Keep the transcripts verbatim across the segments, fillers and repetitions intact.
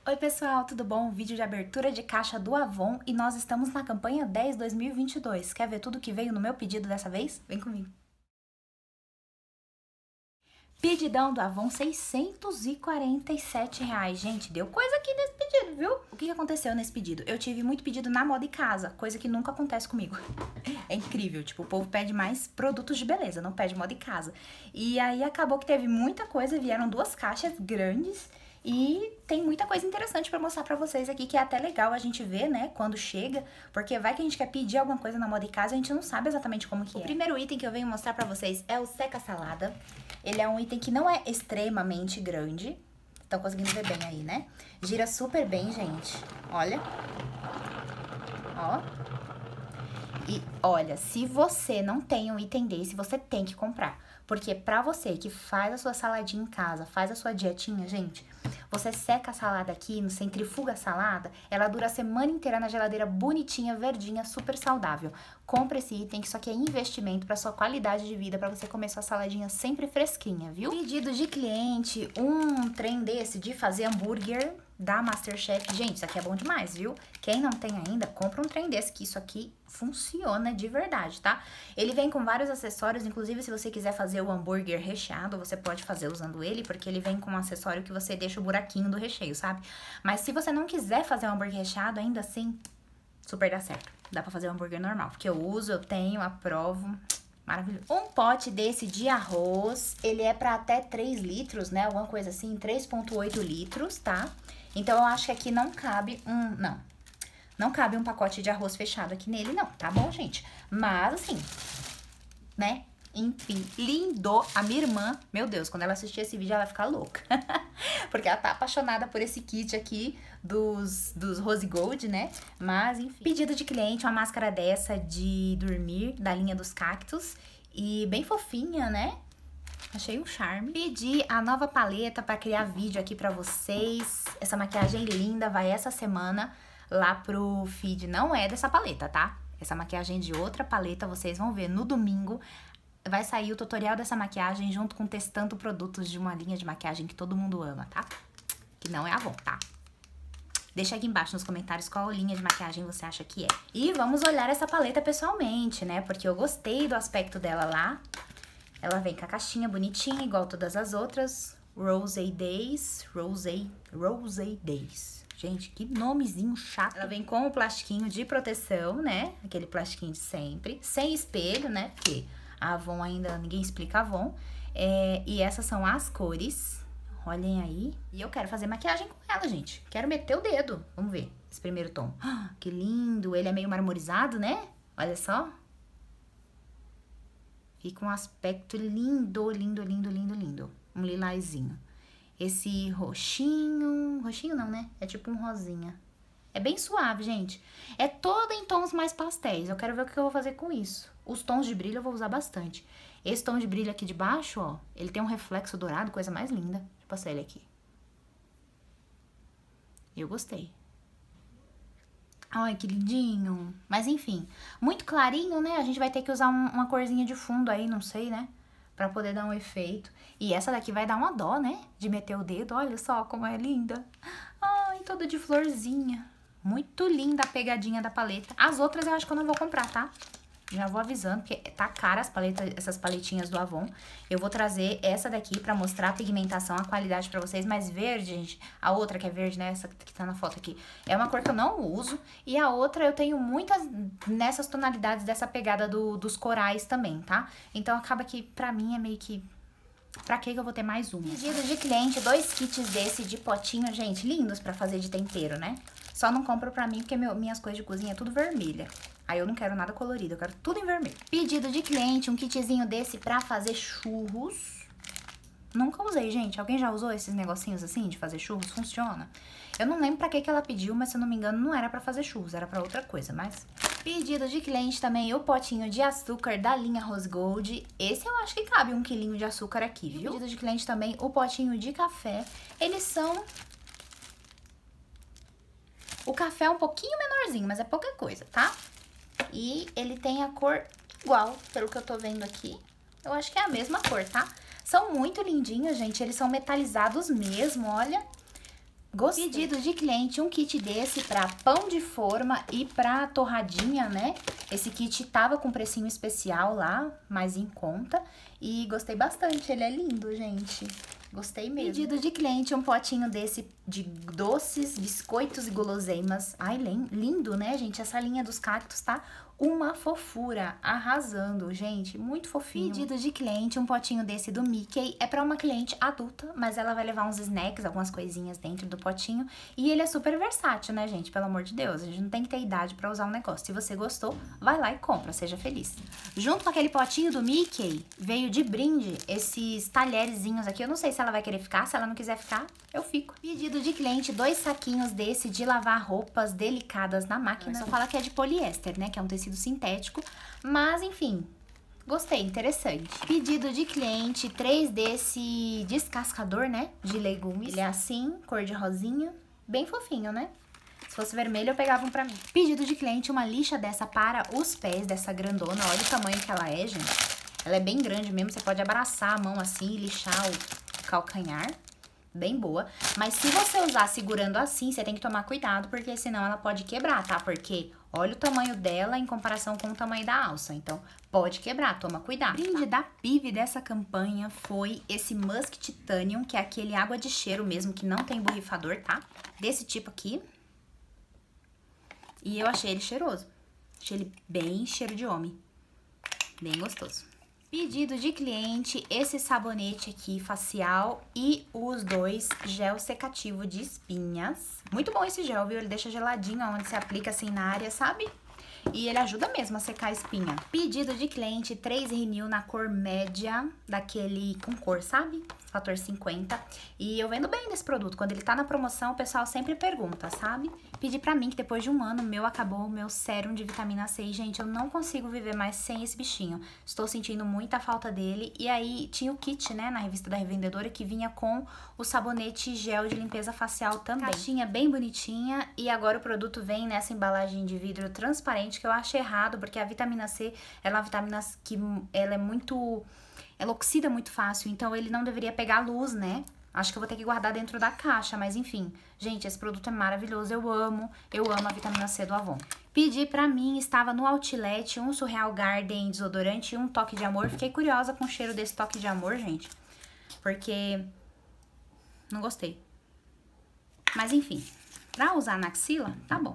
Oi pessoal, tudo bom? Vídeo de abertura de caixa do Avon e nós estamos na campanha dez dois mil e vinte e dois. Quer ver tudo que veio no meu pedido dessa vez? Vem comigo. Pedidão do Avon, seiscentos e quarenta e sete reais. Gente, deu coisa aqui nesse pedido, viu? O que aconteceu nesse pedido? Eu tive muito pedido na moda e casa, coisa que nunca acontece comigo. É incrível, tipo, o povo pede mais produtos de beleza, não pede moda e casa. E aí acabou que teve muita coisa, vieram duas caixas grandes. E tem muita coisa interessante pra mostrar pra vocês aqui, que é até legal a gente ver, né, quando chega, porque vai que a gente quer pedir alguma coisa na moda e casa e a gente não sabe exatamente como que é. O primeiro item que eu venho mostrar pra vocês é o seca-salada. Ele é um item que não é extremamente grande, estão conseguindo ver bem aí, né? Gira super bem, gente, olha. Ó. E olha, se você não tem um item desse, você tem que comprar. Porque pra você que faz a sua saladinha em casa, faz a sua dietinha, gente, você seca a salada aqui, centrifuga a salada, ela dura a semana inteira na geladeira bonitinha, verdinha, super saudável. Compre esse item, que isso aqui é investimento pra sua qualidade de vida, pra você comer sua saladinha sempre fresquinha, viu? Pedido de cliente, um trem desse de fazer hambúrguer da Masterchef. Gente, isso aqui é bom demais, viu? Quem não tem ainda, compra um trem desse, que isso aqui funciona de verdade, tá? Ele vem com vários acessórios, inclusive se você quiser fazer o hambúrguer recheado, você pode fazer usando ele, porque ele vem com um acessório que você deixa o buraquinho do recheio, sabe? Mas se você não quiser fazer um hambúrguer recheado, ainda assim, super dá certo. Dá pra fazer um hambúrguer normal, porque eu uso, eu tenho, aprovo. Maravilhoso. Um pote desse de arroz, ele é pra até três litros, né? Alguma coisa assim, três vírgula oito litros, tá? Então, eu acho que aqui não cabe um... Não, não cabe um pacote de arroz fechado aqui nele, não, tá bom, gente? Mas, assim, né? Enfim, lindo. A minha irmã, meu Deus, quando ela assistir esse vídeo, ela vai ficar louca. Porque ela tá apaixonada por esse kit aqui dos, dos Rose Gold, né? Mas, enfim. Pedido de cliente, uma máscara dessa de dormir, da linha dos cactos. E bem fofinha, né? Achei um charme. Pedi a nova paleta pra criar vídeo aqui pra vocês. Essa maquiagem linda vai essa semana lá pro feed. Não é dessa paleta, tá? Essa maquiagem de outra paleta, vocês vão ver no domingo. Vai sair o tutorial dessa maquiagem junto com testando produtos de uma linha de maquiagem que todo mundo ama, tá? Que não é a Avon, tá? Deixa aqui embaixo nos comentários qual linha de maquiagem você acha que é. E vamos olhar essa paleta pessoalmente, né? Porque eu gostei do aspecto dela lá. Ela vem com a caixinha bonitinha, igual todas as outras. Rose Days. Rose, Rose Days. Gente, que nomezinho chato. Ela vem com o plastiquinho de proteção, né? Aquele plastiquinho de sempre. Sem espelho, né? Porque a Avon ainda, ninguém explica a Avon. É, e essas são as cores. Olhem aí. E eu quero fazer maquiagem com ela, gente. Quero meter o dedo. Vamos ver esse primeiro tom. Ah, que lindo. Ele é meio marmorizado, né? Olha só. Fica um aspecto lindo, lindo, lindo, lindo, lindo. Um lilazinho. Esse roxinho... Roxinho não, né? É tipo um rosinha. É bem suave, gente. É todo em tons mais pastéis. Eu quero ver o que eu vou fazer com isso. Os tons de brilho eu vou usar bastante. Esse tom de brilho aqui de baixo, ó, ele tem um reflexo dourado, coisa mais linda. Deixa eu passar ele aqui. Eu gostei. Ai, que lindinho. Mas enfim, muito clarinho, né? A gente vai ter que usar um, uma corzinha de fundo aí, não sei, né? Pra poder dar um efeito. E essa daqui vai dar uma dó, né? De meter o dedo. Olha só como é linda. Ai, toda de florzinha. Muito linda a pegadinha da paleta. As outras eu acho que eu não vou comprar, tá? Já vou avisando, porque tá cara as paletas, essas paletinhas do Avon. Eu vou trazer essa daqui pra mostrar a pigmentação, a qualidade pra vocês. Mas verde, gente, a outra que é verde, né, essa que tá na foto aqui, é uma cor que eu não uso. E a outra eu tenho muitas nessas tonalidades dessa pegada do, dos corais também, tá? Então acaba que pra mim é meio que... Pra que que eu vou ter mais uma? Pedido de cliente, dois kits desse de potinho, gente, lindos pra fazer de tempero, né? Só não compro pra mim porque meu, minhas coisas de cozinha é tudo vermelha. Aí eu não quero nada colorido, eu quero tudo em vermelho. Pedido de cliente, um kitzinho desse pra fazer churros. Nunca usei, gente. Alguém já usou esses negocinhos assim de fazer churros? Funciona? Eu não lembro pra que que ela pediu, mas se eu não me engano não era pra fazer churros, era pra outra coisa, mas... Pedido de cliente também, o potinho de açúcar da linha Rose Gold. Esse eu acho que cabe um quilinho de açúcar aqui, viu? Pedido de cliente também, o potinho de café. Eles são... O café é um pouquinho menorzinho, mas é pouca coisa, tá? E ele tem a cor igual, pelo que eu tô vendo aqui. Eu acho que é a mesma cor, tá? São muito lindinhos, gente. Eles são metalizados mesmo, olha. Gostei. Pedido de cliente, um kit desse pra pão de forma e pra torradinha, né? Esse kit tava com precinho especial lá, mais em conta. E gostei bastante, ele é lindo, gente. Gostei mesmo. Pedido de cliente, um potinho desse de doces, biscoitos e guloseimas. Ai, lindo, né, gente? Essa linha dos cactos tá uma fofura, arrasando, gente, muito fofinho. Pedido de cliente, um potinho desse do Mickey. É pra uma cliente adulta, mas ela vai levar uns snacks, algumas coisinhas dentro do potinho. E ele é super versátil, né, gente? Pelo amor de Deus, a gente não tem que ter idade pra usar um negócio. Se você gostou, vai lá e compra, seja feliz. Junto com aquele potinho do Mickey, veio de brinde esses talherzinhos aqui. Eu não sei se ela vai querer ficar, se ela não quiser ficar, eu fico. Pedido de cliente, dois saquinhos desse de lavar roupas delicadas na máquina. Só fala que é de poliéster, né, que é um tecido sintético, mas enfim, gostei, interessante. Pedido de cliente, três desse descascador, né, de legumes. Ele é assim, cor de rosinha, bem fofinho, né? Se fosse vermelho, eu pegava um pra mim. Pedido de cliente, uma lixa dessa para os pés, dessa grandona. Olha o tamanho que ela é, gente. Ela é bem grande mesmo, você pode abraçar a mão assim e lixar o calcanhar. Bem boa, mas se você usar segurando assim, você tem que tomar cuidado, porque senão ela pode quebrar, tá? Porque olha o tamanho dela em comparação com o tamanho da alça, então pode quebrar, toma cuidado. O brinde da P I V dessa campanha foi esse Musk Titanium, que é aquele água de cheiro mesmo, que não tem borrifador, tá? Desse tipo aqui. E eu achei ele cheiroso, achei ele bem cheiro de homem, bem gostoso. Pedido de cliente, esse sabonete aqui facial e os dois gel secativo de espinhas. Muito bom esse gel, viu? Ele deixa geladinho onde se aplica assim na área, sabe? E ele ajuda mesmo a secar a espinha. Pedido de cliente, três Renew na cor média, daquele com cor, sabe? Fator cinquenta. E eu vendo bem desse produto. Quando ele tá na promoção, o pessoal sempre pergunta, sabe? Pedi pra mim que depois de um ano, meu acabou o meu sérum de vitamina C. E, gente, eu não consigo viver mais sem esse bichinho. Estou sentindo muita falta dele. E aí, tinha o kit, né, na revista da revendedora, que vinha com o sabonete gel de limpeza facial também. Caixinha bem bonitinha. E agora o produto vem nessa embalagem de vidro transparente, que eu acho errado, porque a vitamina C, ela é uma vitamina que ela é muito... ela oxida muito fácil, então ele não deveria pegar luz, né? Acho que eu vou ter que guardar dentro da caixa, mas enfim. Gente, esse produto é maravilhoso, eu amo. Eu amo a vitamina C do Avon. Pedi pra mim, estava no Outlet, um Surreal Garden desodorante e um toque de amor. Fiquei curiosa com o cheiro desse toque de amor, gente. Porque não gostei. Mas enfim, pra usar na axila, tá bom.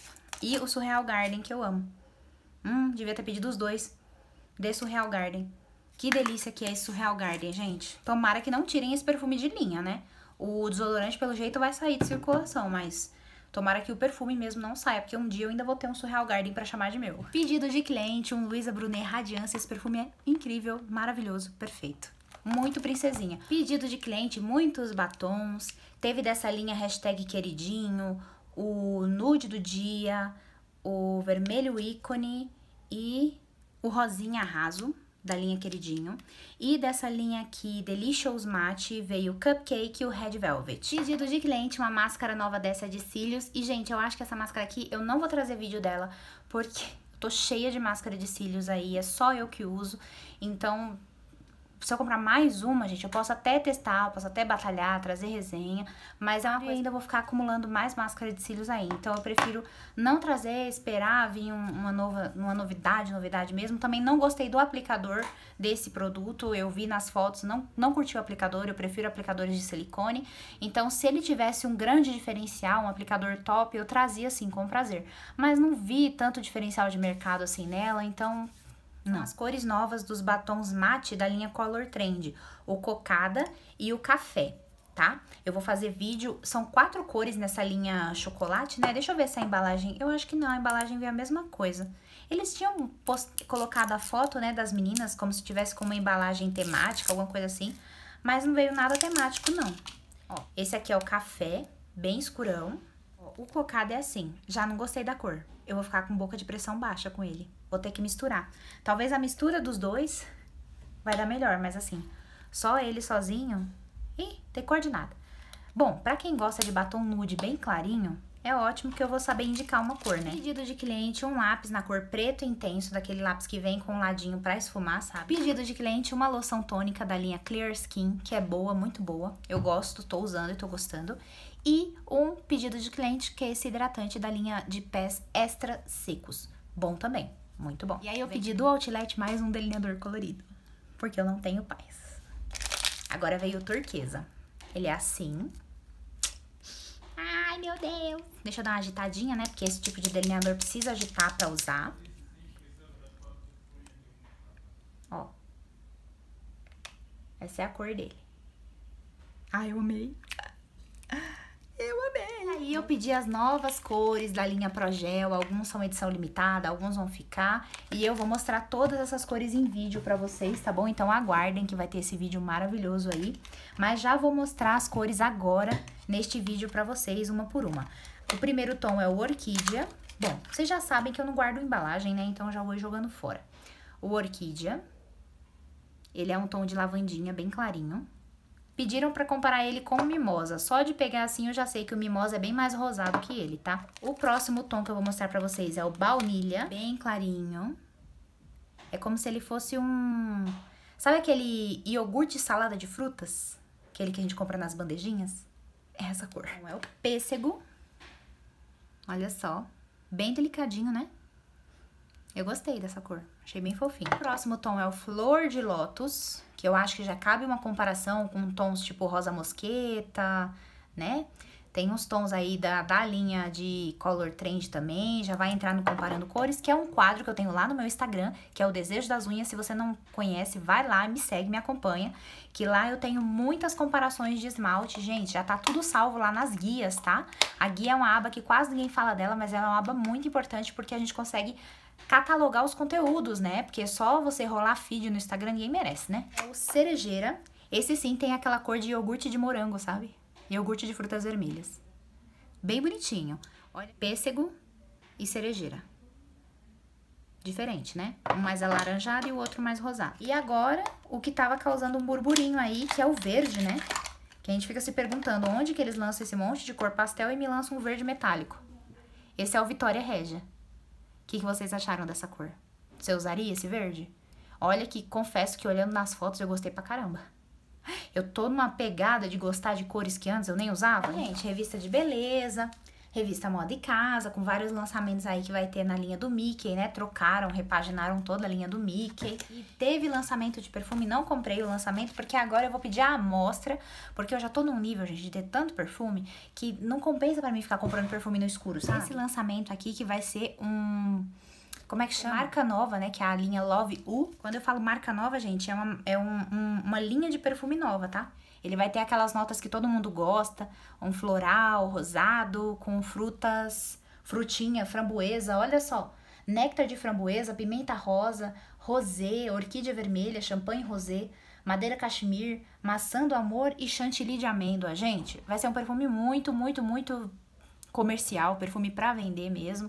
E o Surreal Garden, que eu amo. Hum, devia ter pedido os dois. De Surreal Garden. Que delícia que é esse Surreal Garden, gente. Tomara que não tirem esse perfume de linha, né? O desodorante, pelo jeito, vai sair de circulação, mas tomara que o perfume mesmo não saia, porque um dia eu ainda vou ter um Surreal Garden pra chamar de meu. Pedido de cliente, um Luisa Brunet Radiância. Esse perfume é incrível, maravilhoso, perfeito. Muito princesinha. Pedido de cliente, muitos batons. Teve dessa linha hashtag queridinho, o nude do dia, o vermelho ícone e o rosinha raso, da linha Queridinho. E dessa linha aqui, Delicious Matte, veio o Cupcake e o Red Velvet. Pedido de cliente, uma máscara nova dessa de cílios. E, gente, eu acho que essa máscara aqui, eu não vou trazer vídeo dela, porque eu tô cheia de máscara de cílios aí, é só eu que uso. Então, se eu comprar mais uma, gente, eu posso até testar, eu posso até batalhar, trazer resenha, mas é uma coisa, ainda vou ficar acumulando mais máscara de cílios aí. Então eu prefiro não trazer, esperar vir um, uma, nova, uma novidade, novidade mesmo. Também não gostei do aplicador desse produto, eu vi nas fotos, não, não curti o aplicador, eu prefiro aplicadores de silicone. Então se ele tivesse um grande diferencial, um aplicador top, eu trazia sim, com prazer. Mas não vi tanto diferencial de mercado assim nela, então... não. As cores novas dos batons mate da linha Color Trend, o cocada e o café, tá? Eu vou fazer vídeo, são quatro cores nessa linha chocolate, né? Deixa eu ver se a embalagem, eu acho que não, a embalagem veio a mesma coisa. Eles tinham post, colocado a foto, né, das meninas, como se tivesse com uma embalagem temática, alguma coisa assim, mas não veio nada temático, não. Ó, esse aqui é o café, bem escurão. Ó, o cocada é assim, já não gostei da cor. Eu vou ficar com boca de pressão baixa com ele. Vou ter que misturar. Talvez a mistura dos dois vai dar melhor, mas assim, só ele sozinho... ih, tem cor de nada. Bom, pra quem gosta de batom nude bem clarinho, é ótimo que eu vou saber indicar uma cor, né? Pedido de cliente, um lápis na cor preto intenso, daquele lápis que vem com um ladinho pra esfumar, sabe? Pedido de cliente, uma loção tônica da linha Clear Skin, que é boa, muito boa. Eu gosto, tô usando e tô gostando. E um pedido de cliente, que é esse hidratante da linha de pés extra secos. Bom também, muito bom. E aí eu pedi do Outlet mais um delineador colorido, porque eu não tenho paz. Agora veio o turquesa. Ele é assim. Ai, meu Deus. Deixa eu dar uma agitadinha, né? Porque esse tipo de delineador precisa agitar pra usar. Ó. Essa é a cor dele. Ai, eu amei. Eu amei. Aí eu pedi as novas cores da linha Progel. Alguns são edição limitada, alguns vão ficar. E eu vou mostrar todas essas cores em vídeo pra vocês, tá bom? Então aguardem que vai ter esse vídeo maravilhoso aí. Mas já vou mostrar as cores agora neste vídeo pra vocês, uma por uma. O primeiro tom é o Orquídea. Bom, vocês já sabem que eu não guardo embalagem, né? Então já vou jogando fora. O Orquídea. Ele é um tom de lavandinha bem clarinho. Pediram pra comparar ele com o Mimosa. Só de pegar assim eu já sei que o Mimosa é bem mais rosado que ele, tá? O próximo tom que eu vou mostrar pra vocês é o Baunilha. Bem clarinho. É como se ele fosse um... Sabe aquele iogurte salada de frutas? Aquele que a gente compra nas bandejinhas? É essa cor. É o Pêssego. Olha só. Bem delicadinho, né? Eu gostei dessa cor. Achei bem fofinho. O próximo tom é o Flor de Lótus, que eu acho que já cabe uma comparação com tons tipo rosa mosqueta, né? Tem uns tons aí da, da linha de Color Trend também, já vai entrar no Comparando Cores, que é um quadro que eu tenho lá no meu Instagram, que é o Desejo das Unhas. Se você não conhece, vai lá, me segue, me acompanha, que lá eu tenho muitas comparações de esmalte. Gente, já tá tudo salvo lá nas guias, tá? A guia é uma aba que quase ninguém fala dela, mas ela é uma aba muito importante porque a gente consegue catalogar os conteúdos, né? Porque só você rolar feed no Instagram ninguém merece, né? É o Cerejeira. Esse sim tem aquela cor de iogurte de morango, sabe? Iogurte de frutas vermelhas. Bem bonitinho. Olha, Pêssego e Cerejeira. Diferente, né? Um mais alaranjado e o outro mais rosado. E agora, o que tava causando um burburinho aí, que é o verde, né? Que a gente fica se perguntando onde que eles lançam esse monte de cor pastel e me lançam um verde metálico. Esse é o Vitória Régia. O que, que vocês acharam dessa cor? Você usaria esse verde? Olha que confesso que olhando nas fotos eu gostei pra caramba. Eu tô numa pegada de gostar de cores que antes eu nem usava. Gente, revista de beleza, revista Moda e Casa, com vários lançamentos aí que vai ter na linha do Mickey, né? Trocaram, repaginaram toda a linha do Mickey. E teve lançamento de perfume, não comprei o lançamento, porque agora eu vou pedir a amostra, porque eu já tô num nível, gente, de ter tanto perfume, que não compensa pra mim ficar comprando perfume no escuro, sabe? Esse lançamento aqui que vai ser um... Como é que chama? Marca nova, né? Que é a linha Love U. Quando eu falo marca nova, gente, é uma, é um, um, uma linha de perfume nova, tá? Ele vai ter aquelas notas que todo mundo gosta. Um floral, rosado, com frutas, frutinha, framboesa. Olha só. Néctar de framboesa, pimenta rosa, rosé, orquídea vermelha, champanhe rosé, madeira cachemir, maçã do amor e chantilly de amêndoa. Gente, vai ser um perfume muito, muito, muito comercial. Perfume pra vender mesmo.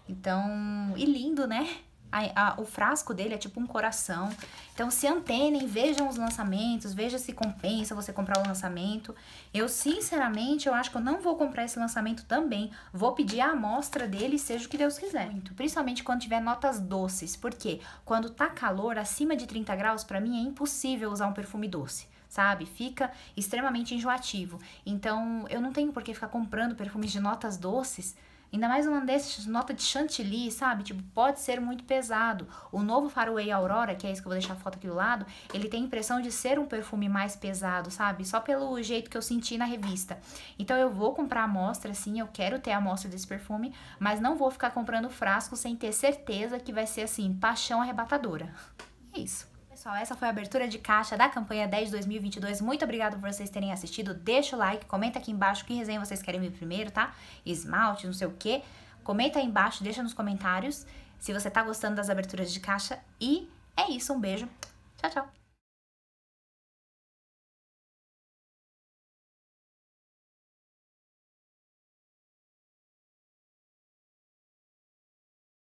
Então, e lindo, né? A, a, o frasco dele é tipo um coração. Então, se antenem, vejam os lançamentos, veja se compensa você comprar o lançamento. Eu, sinceramente, eu acho que eu não vou comprar esse lançamento também. Vou pedir a amostra dele, seja o que Deus quiser. Muito, principalmente quando tiver notas doces. Porque quando tá calor, acima de trinta graus, pra mim é impossível usar um perfume doce. Sabe? Fica extremamente enjoativo. Então, eu não tenho por que ficar comprando perfumes de notas doces. Ainda mais uma dessas, nota de chantilly, sabe? Tipo, pode ser muito pesado. O novo Faraway Aurora, que é esse que eu vou deixar a foto aqui do lado, ele tem a impressão de ser um perfume mais pesado, sabe? Só pelo jeito que eu senti na revista. Então, eu vou comprar a amostra, sim, eu quero ter a amostra desse perfume, mas não vou ficar comprando frasco sem ter certeza que vai ser, assim, paixão arrebatadora. É isso. Pessoal, essa foi a abertura de caixa da campanha dez de dois mil e vinte e dois. Muito obrigada por vocês terem assistido. Deixa o like, comenta aqui embaixo que resenha vocês querem ver primeiro, tá? Esmalte, não sei o que. Comenta aí embaixo, deixa nos comentários se você tá gostando das aberturas de caixa. E é isso, um beijo. Tchau, tchau.